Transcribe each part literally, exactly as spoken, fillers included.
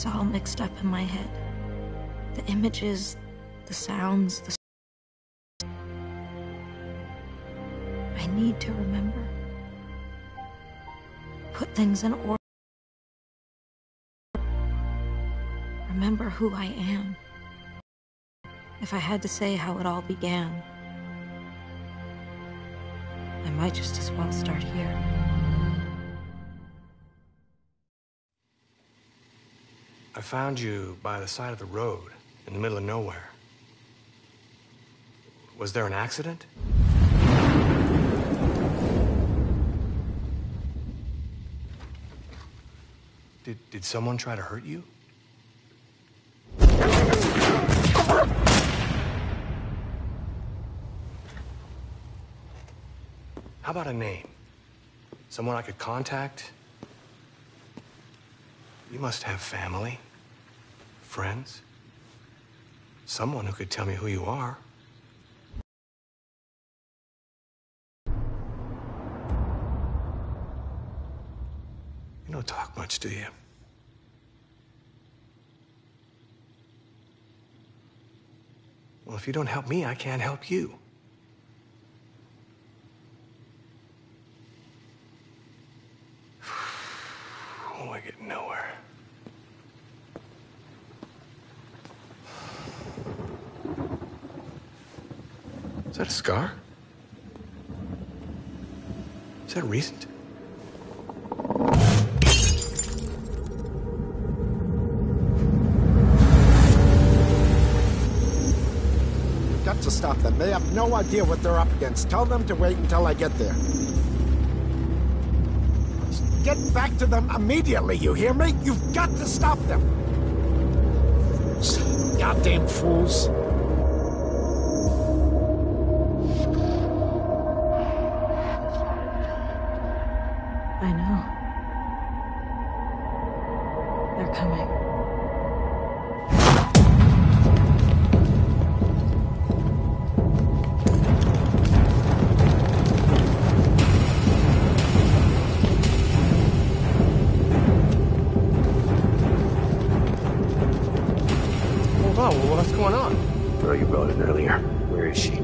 It's all mixed up in my head. The images, the sounds, the... I need to remember. Put things in order. Remember who I am. If I had to say how it all began, I might just as well start here. I found you by the side of the road, in the middle of nowhere. Was there an accident? Did, did someone try to hurt you? How about a name? Someone I could contact? You must have family, friends, someone who could tell me who you are. You don't talk much, do you? Well, if you don't help me, I can't help you. Oh, I get nowhere. Is that a scar? Is that recent? You've got to stop them. They have no idea what they're up against. Tell them to wait until I get there. Get back to them immediately, you hear me? You've got to stop them! Goddamn fools. I know. They're coming. Oh, well, what's going on? Girl you brought in earlier. Where is she?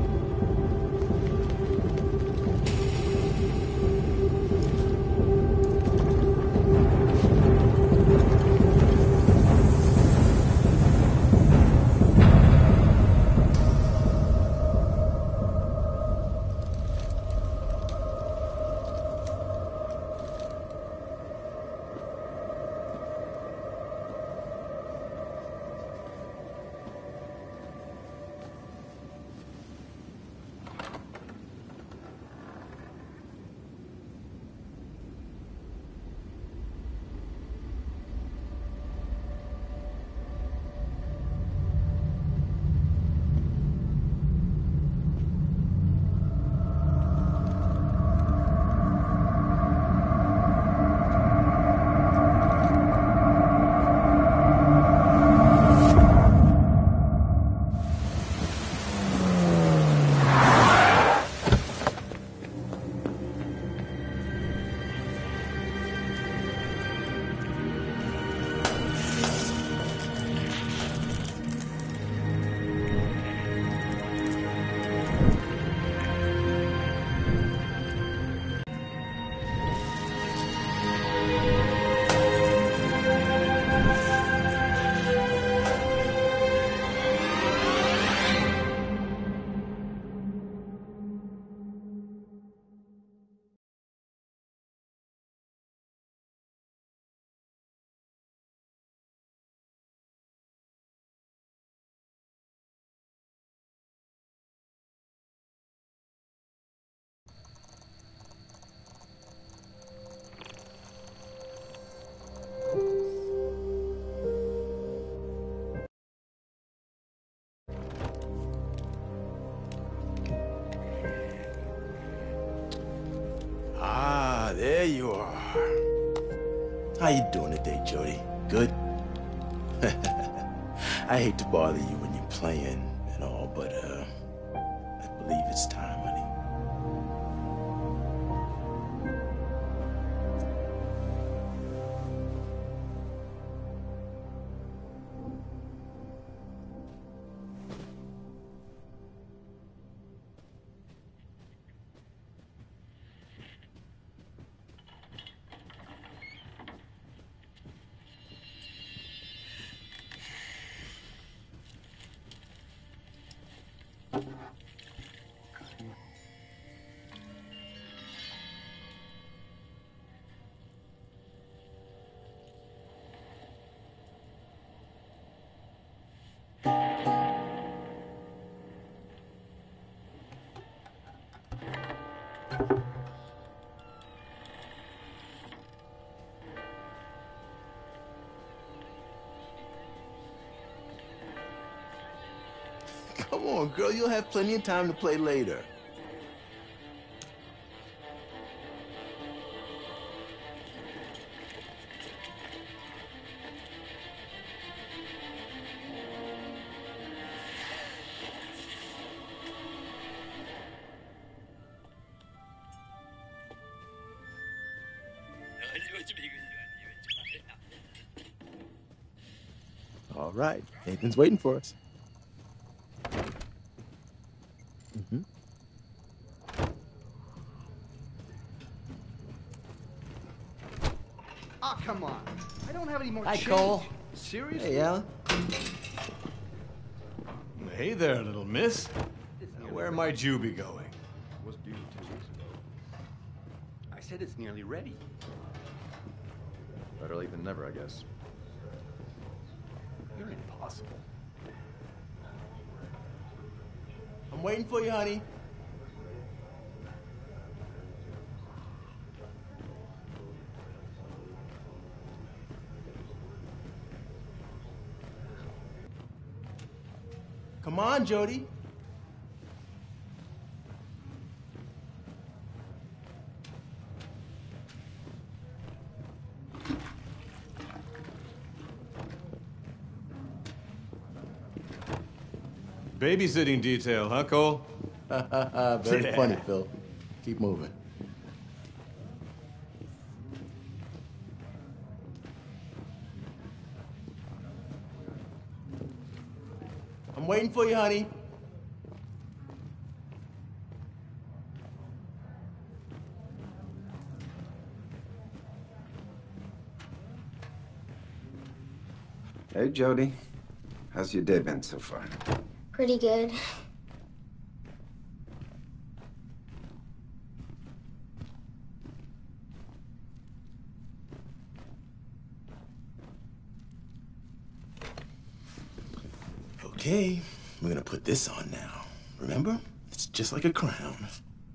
There you are. How you doing today, Jody? Good? I hate to bother you when you're playing and all, but uh, I believe it's time, honey. Come on, girl. You'll have plenty of time to play later. All right. Nathan's waiting for us. Mm-hmm. Oh, come on. I don't have any more Hi, change. Cole. Seriously? Hey, Alan. Hey there, little miss. Now, where might you be going? Was due two weeks ago. I said it's nearly ready. Better late than never, I guess. You're impossible. I'm waiting for you, honey. Come on, Jody. Babysitting detail, huh, Cole? Very Yeah. funny, Phil. Keep moving. I'm waiting for you, honey. Hey, Jody. How's your day been so far? Pretty good. Okay, we're gonna put this on now. Remember? It's just like a crown.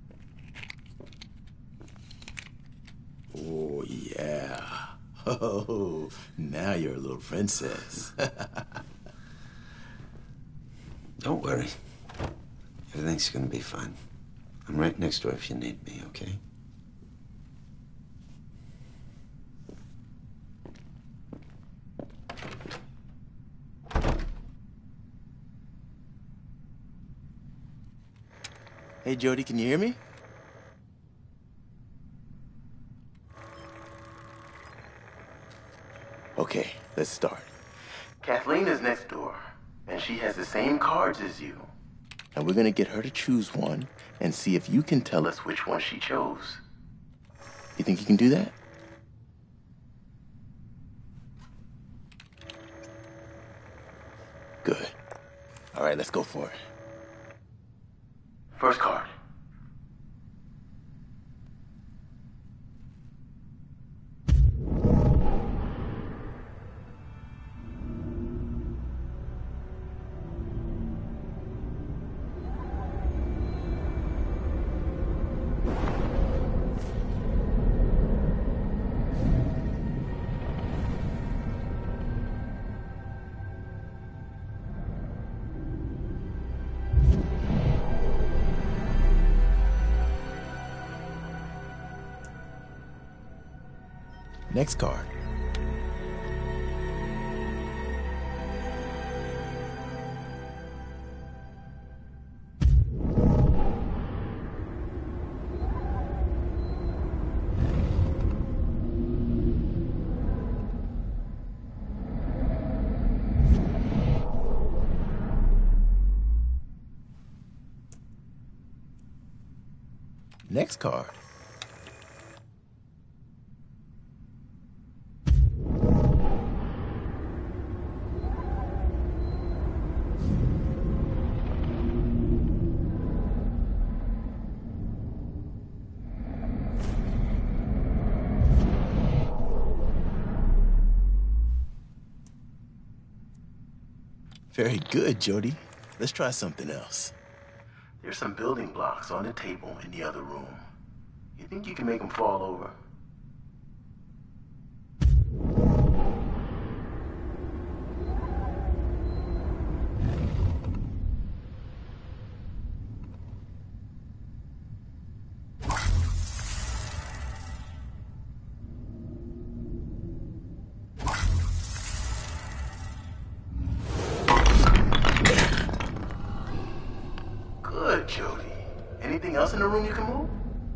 Oh, yeah. Oh, now you're a little princess. Don't worry. Everything's gonna be fine. I'm right next door if you need me, okay? Hey, Jody, can you hear me? Okay, let's start. Kathleen is next door, and she has the same cards as you. And we're gonna get her to choose one and see if you can tell us which one she chose. You think you can do that? Good. All right, let's go for it. First card. Next card. Next card. Very good, Jody. Let's try something else. There's some building blocks on the table in the other room. You think you can make him fall over? Good, Jody. Anything else in the room you can move?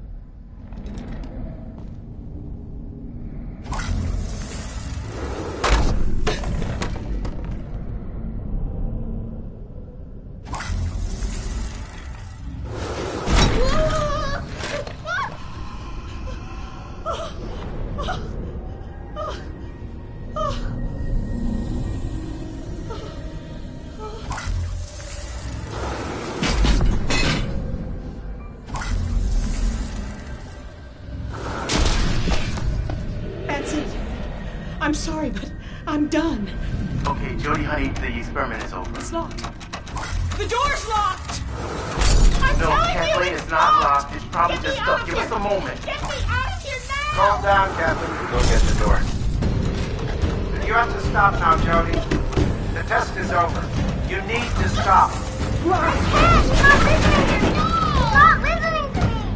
I'm sorry, but I'm done. Okay, Jody, honey, the experiment is over. It's locked. The door's locked! I'm No, telling Kathleen, you, it's it's not locked! locked. It's probably Get just me stuck. out of Give here. us a moment. Get me out of here now! Calm down, Kathleen. Go get the door. You have to stop now, Jody. The test is over. You need to stop. I can't! Stop listening to me! Stop listening to me!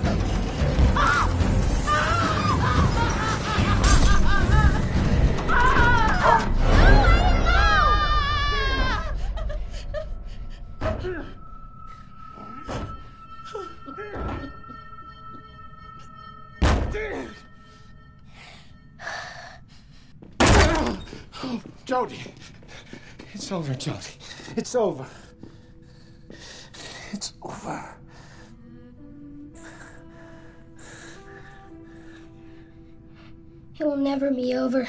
Jody. It's over, Jody. It's over. It's over. It will never be over.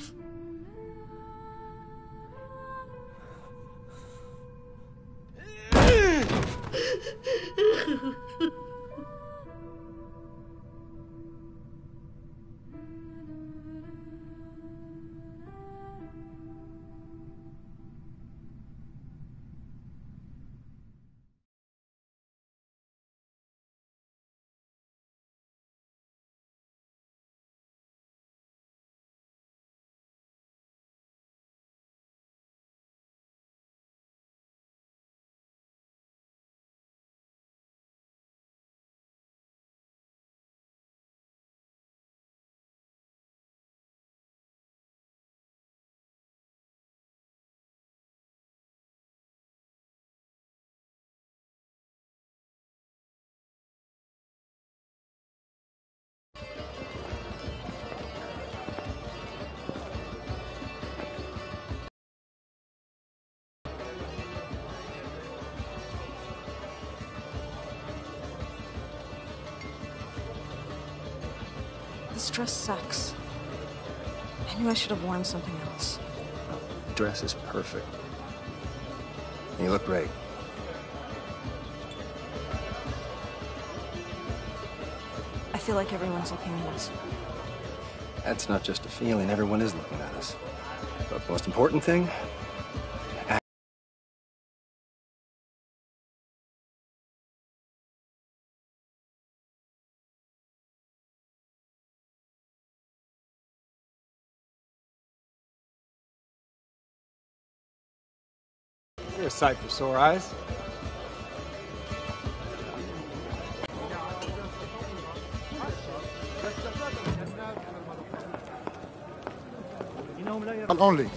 This dress sucks. I knew I should have worn something else. The dress is perfect. And you look great. I feel like everyone's looking at us. That's not just a feeling. Everyone is looking at us. But the most important thing, You're a sight for sore eyes. Only.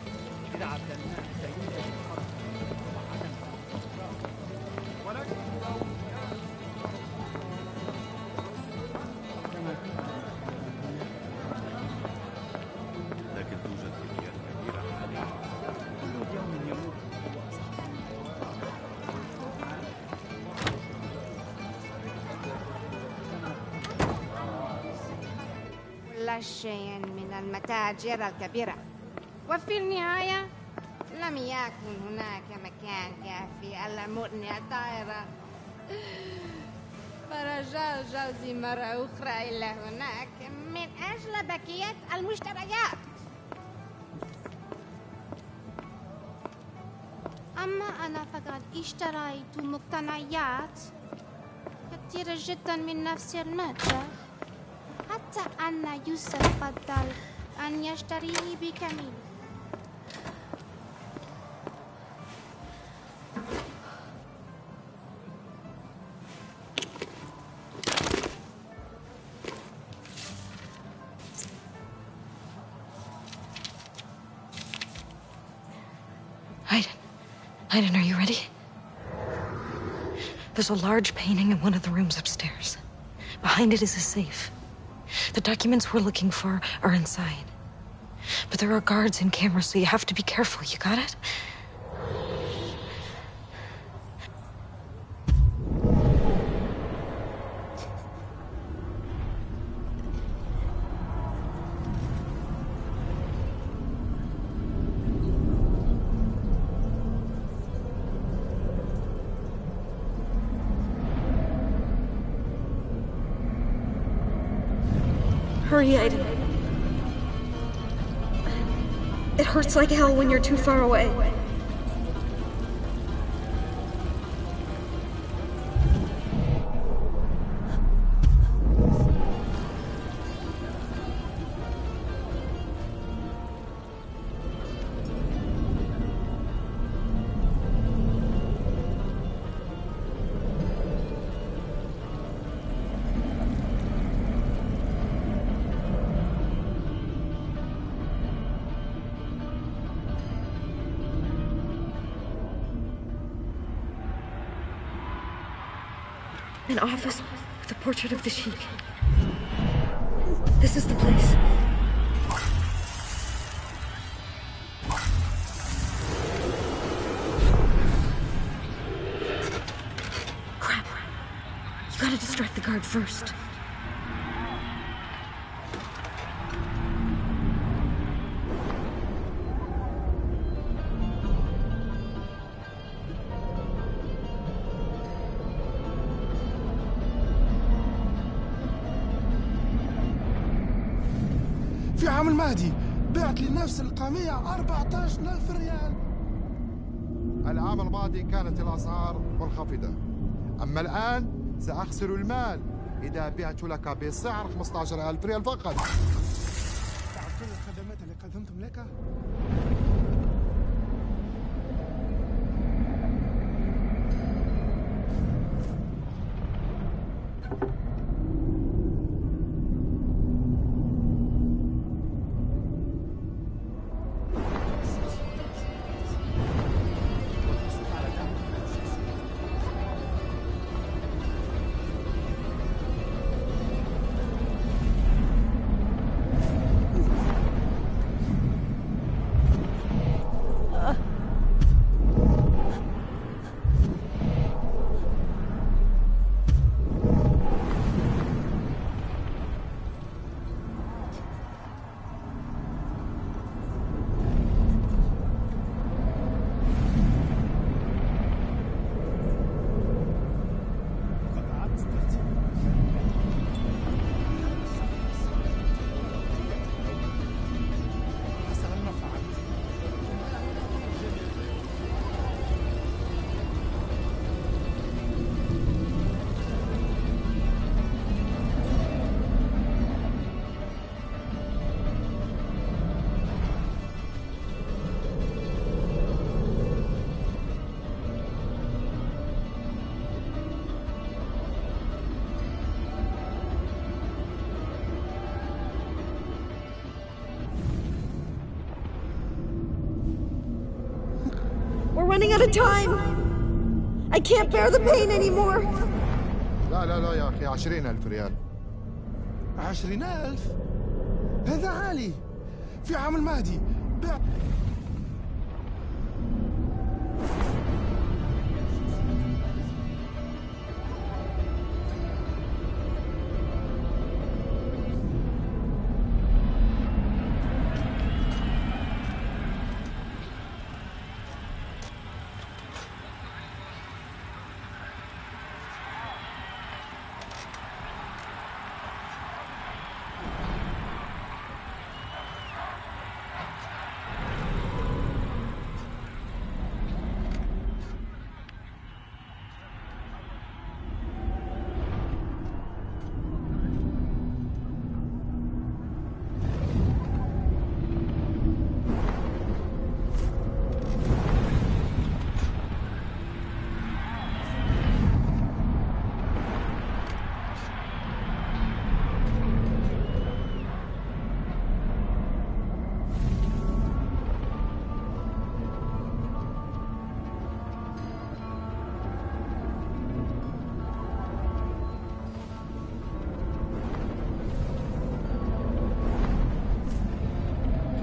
لا شيء من المتاجر الكبيرة وفي النهاية لم يكن هناك مكان كافي لمؤنة الطائرة فرجع جوزي مرة أخرى إلى هناك من أجل بقية المشتريات أما أنا فقد اشتريت مقتنيات كثير جدا من نفس المادة، حتى أن يوسف فضل أن يشتريه بكميل. Aiden. Aiden, are you ready? There's a large painting in one of the rooms upstairs. Behind it is a safe. The documents we're looking for are inside. But there are guards and cameras, so you have to be careful. You got it? Hurry, Aiden. It hurts like hell when you're too far away. An office with a portrait of the Sheik. This is the place. Crap. You gotta distract the guard first. في عام الماضي بعت لي نفس القميع أربعة عشر ألف ريال. العام الماضي كانت الأسعار منخفضة، أما الآن سأخسر المال إذا بعت لك بسعر خمسة عشر ألف ريال فقط. تعرف كل الخدمات اللي قدمتم لك؟ Running out of time. I can't bear the pain anymore. لا لا لا يا أخي، عشرين ألف ريال. عشرين ألف؟ هذا عالي. في عام الماضي بعت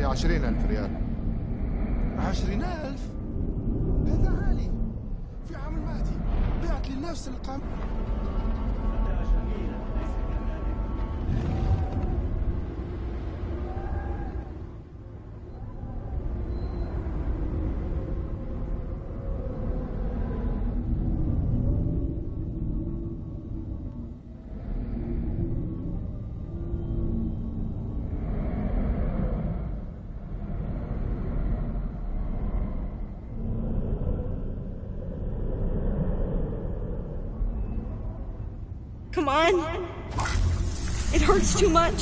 هي عشرين ألف ريال. عشرين ألف؟ هذا عالي. في عام المهدي بعت لي نفس القم. Come on! It hurts too much!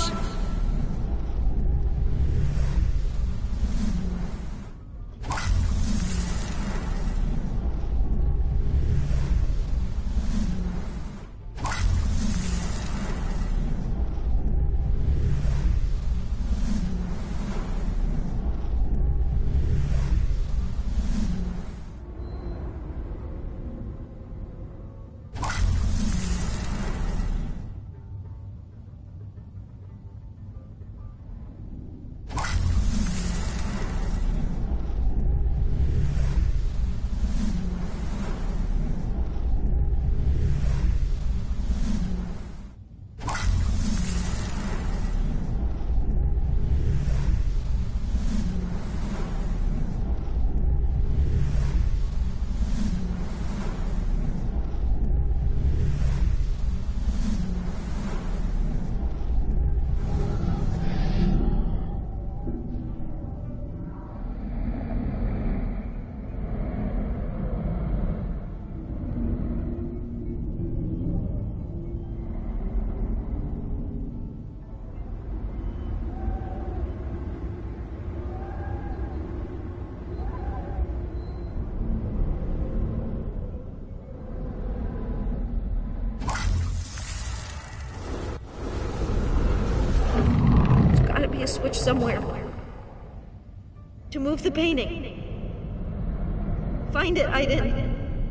A switch somewhere to move the painting. Find it, Aiden.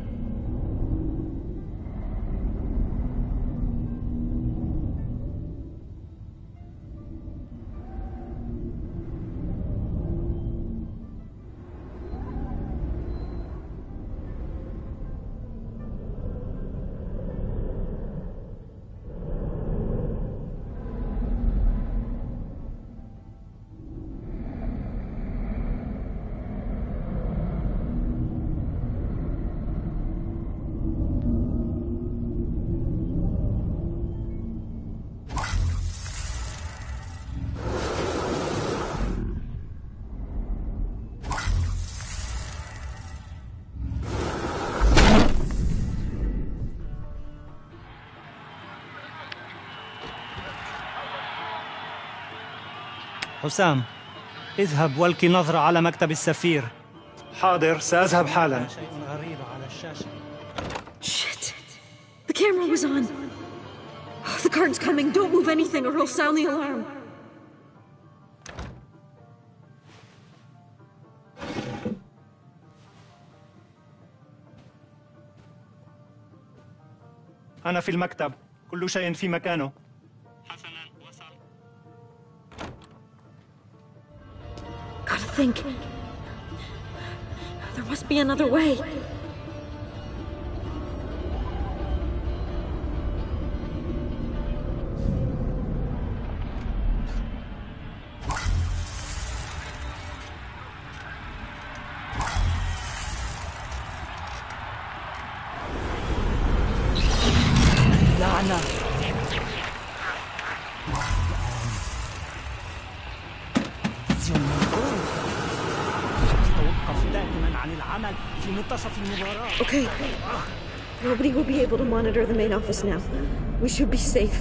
حسام، اذهب والقي نظرة على مكتب السفير. حاضر، سأذهب حالا. شيء غريب على الشاشة. Shit. The camera was on. Oh, the guard's coming. Don't move anything or he'll sound the alarm. أنا في المكتب. كل شيء في مكانه. Gotta think. There must be another way. لعنة. Okay. Nobody will be able to monitor the main office now. We should be safe.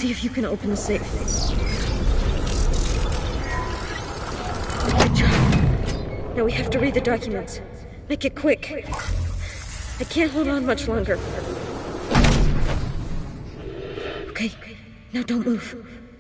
see if you can open the safe. Good job. Now we have to read the documents. Make it quick. I can't hold on much longer. Okay, now don't move.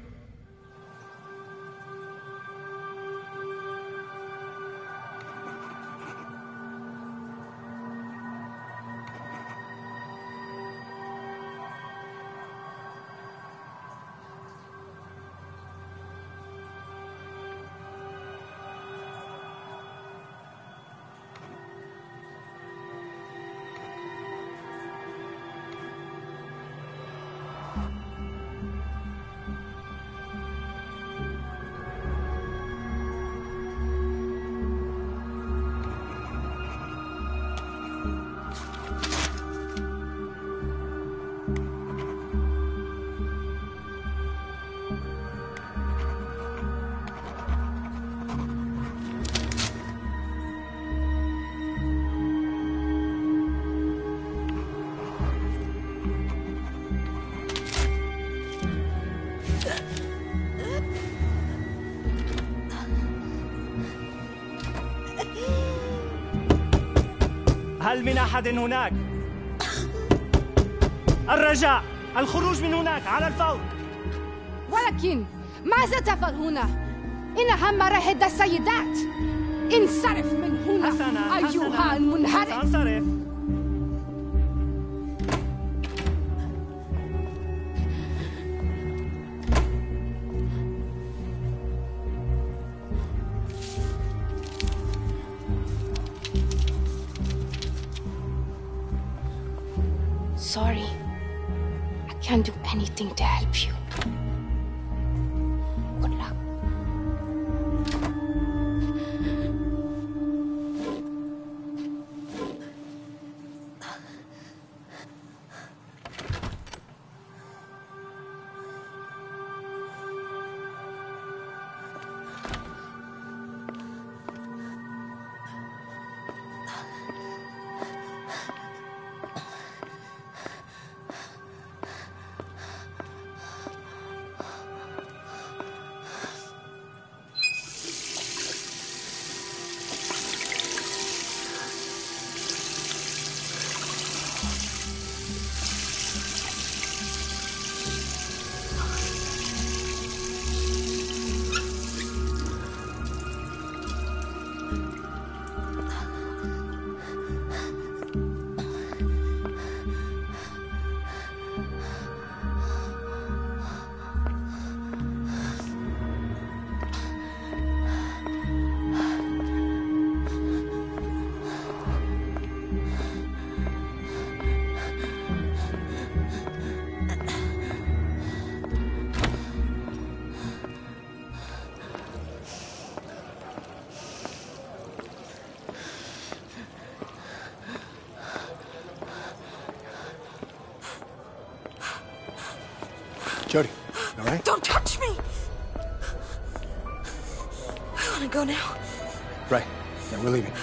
هل من أحد هناك؟ الرجاء الخروج من هناك على الفور. ولكن ماذا تفعل هنا؟ إنها مراهد السيدات. انصرف من هنا حسنا أيها حسنا. المنحرف. سأنصرف. Sorry. I can't do anything to help you. Good luck. Jody, all right? Don't touch me! I want to go now. Right. Yeah, we're leaving.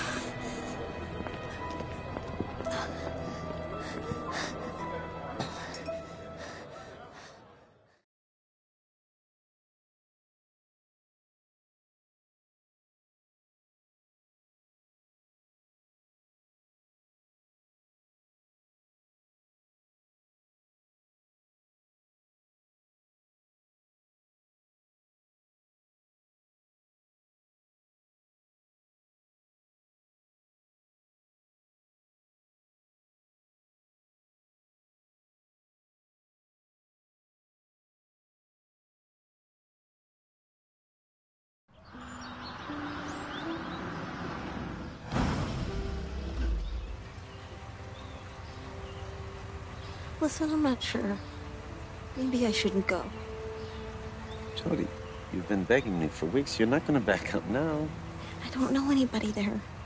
Listen, I'm not sure. Maybe I shouldn't go. Jody, you've been begging me for weeks. You're not going to back up now. I don't know anybody there.